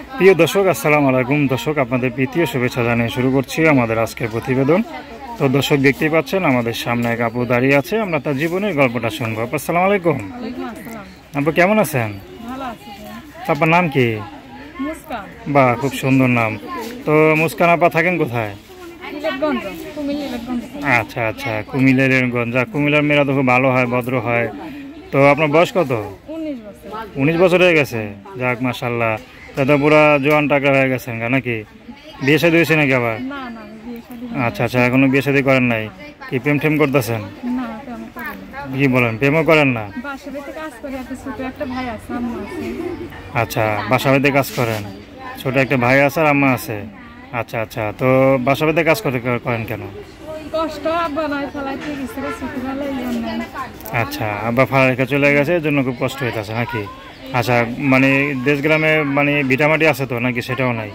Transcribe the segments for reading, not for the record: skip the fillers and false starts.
প্রিয় দর্শক, আসসালামু আলাইকুম। দর্শক, আপনাদের প্রীতীয় শুভেচ্ছা জানিয়ে শুরু করছি আমাদের আজকের প্রতিবেদন। তো দর্শক, দেখতেই পাচ্ছেন আমাদের সামনে এক আপু দাঁড়িয়ে আছে, আমরা তার জীবনের গল্পটা শুনবো। আপু, আসসালামু আলাইকুম। আপু কেমন আছেন? আপনার নাম কি? বাহ, খুব সুন্দর নাম। তো মুস্কান আপা থাকেন কোথায়? আচ্ছা আচ্ছা, কুমিল্লার গঞ্জ। কুমিল্লার মেয়েরা তো খুব ভালো হয়, ভদ্র হয়। তো আপনার বয়স কত? 19 বছর হয়ে গেছে। যাক, মাশাআল্লাহ। তো পুরা জোয়ান টাকা হয়ে গেছেন নাকি? বিয়ে শাদী হয়েছে নাকি আবার? আচ্ছা আচ্ছা, এখনো বিয়ে শাদী করেন নাই? কি প্রেম টেম করতেছেন? কি বলেন, প্রেমও করেন না? আচ্ছা, বাসা বাড়িতে কাজ করেন। ছোট একটা ভাই আছে আর আম্মা আছে। আচ্ছা আচ্ছা, তো বাসা বাড়িতে কাজ করেন কেন? আচ্ছা, আব্বা ফালা রেখে চলে গেছে, এর জন্য খুব কষ্ট হইতেছে নাকি? আচ্ছা, মানে দেশ গ্রামে মানে ভিটামাটি আছে তো নাকি, সেটাও নাই?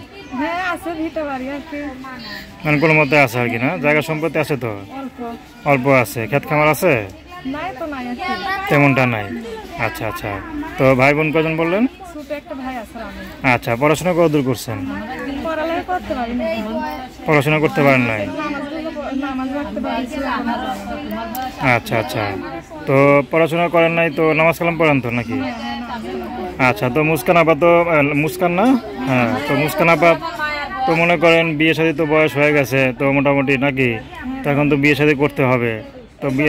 মানে কোনো মধ্যে আছে আর কি, না? জায়গা সম্পত্তি আছে তো? অল্প আছে। ক্ষেত খামার আছে? তেমনটা নাই। আচ্ছা আচ্ছা, তো ভাই বোন কজন বললেন? আচ্ছা, পড়াশোনা কতদূর করছেন? পড়াশোনা করতে পারেন নাই? আচ্ছা আচ্ছা, তো পড়াশোনা করেন নাই তো নামাজ কালাম পড়েন তো নাকি? আচ্ছা, তো মুস্কান আপা তো মুস্কান না? হ্যাঁ, তো মুস্কান আপা তো মনে করেন বিয়ে শাদী তো বয়স হয়ে গেছে তো মোটামুটি নাকি? তো এখন তো বিয়ে শাদী করতে হবে। তো বিয়ে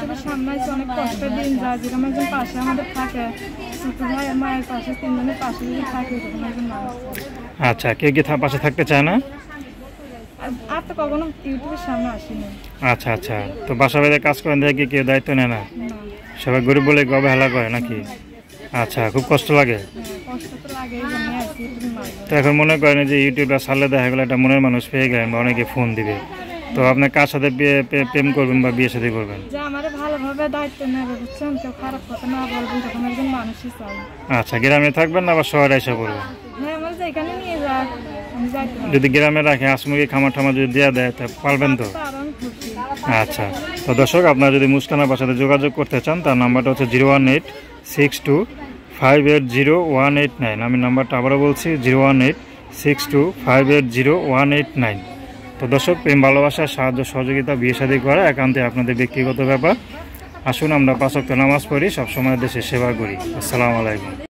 আচ্ছা, কে কি পাশে থাকতে চায় না? আচ্ছা আচ্ছা, তো বাসা বাড়িতে কাজ করেন দেখে কি কেউ দায়িত্ব নেয় না? সবাই গরিব বলে অবহেলা করে নাকি? আচ্ছা, খুব কষ্ট লাগে। তো এখন মনে করেন যে ইউটিউবটা ছাড়লে দেখা গেলো একটা মনের মানুষ পেয়ে গেলেন বা অনেকে ফোন দিবে, তো আপনি কার সাথে প্রেম করবেন বা বিয়ে সাথে করবেন? আচ্ছা, গ্রামে থাকবেন না আবার শহরে এসে পড়বেন? যদি গ্রামে রাখে আসমুখী খামার টামার যদি দেওয়া দেয় তা পারবেন তো? আচ্ছা, তো দর্শক, আপনারা যদি মুস্কান আপার সাথে যোগাযোগ করতে চান তার নাম্বারটা হচ্ছে 01862580189। আমি নাম্বারটা আবারও বলছি 01862580189। তো দর্শক, প্রেম ভালোবাসা সাহায্য সহযোগিতা বিয়ে শাদী করা একান্তই আপনাদের ব্যক্তিগত ব্যাপার। আসুন আমরা 5 ওয়াক্ত নামাজ পড়ি, সবসময় দেশের সেবা করি। আসসালামু আলাইকুম।